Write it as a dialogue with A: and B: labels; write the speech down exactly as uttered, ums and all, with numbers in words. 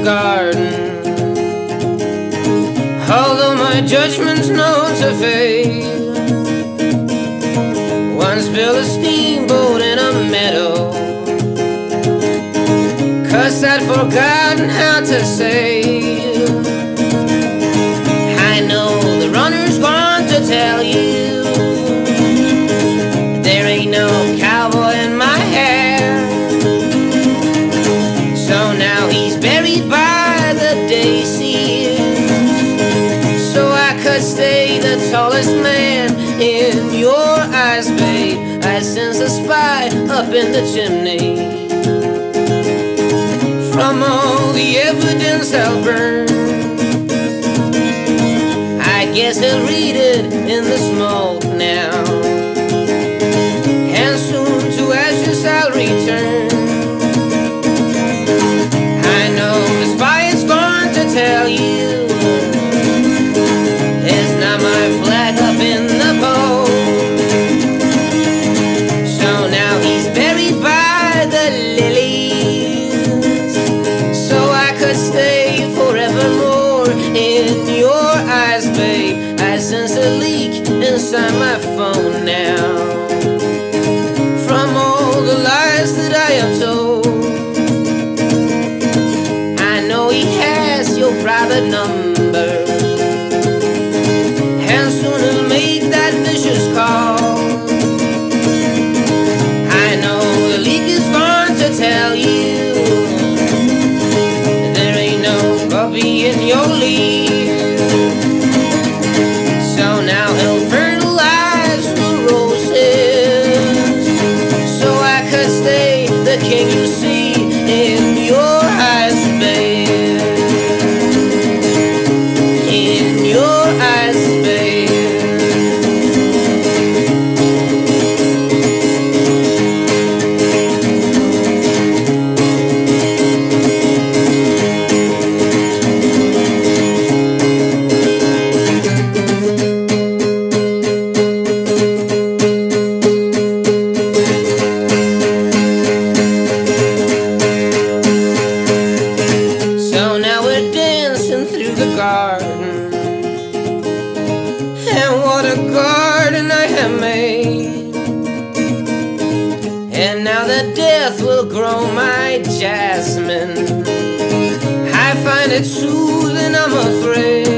A: garden. Although my judgment's known to fail, once built a steamboat in a meadow, 'cause I'd forgotten how to sail. I know the runner's going to tell you there ain't no cowboy in my hair. So now he's buried by the daisies, so I could stay the tallest man in your eyes, babe. I sense a spy up in the chimney. From all the evidence I'll burn, I guess he'll read it in the smoke now, and soon to ashes I'll return. I know the spy is going to tell you there's not my flag up in the pole. So now he's buried by the lilies, so I could stay forevermore in your eyes, babe. I sense a leak inside my phone now, from all the lies that I have told. I know he has your private number, and soon he'll make that vicious call. I know the leak is going to tell you there ain't no puppy in your league. So now he'll fertilize the roses, so I could stay the king you see in your eyes, babe. In your eyes, babe. So now we're dancing through the garden, and what a garden I have made. And now that death will grow my jasmine, I find it soothing, I'm afraid.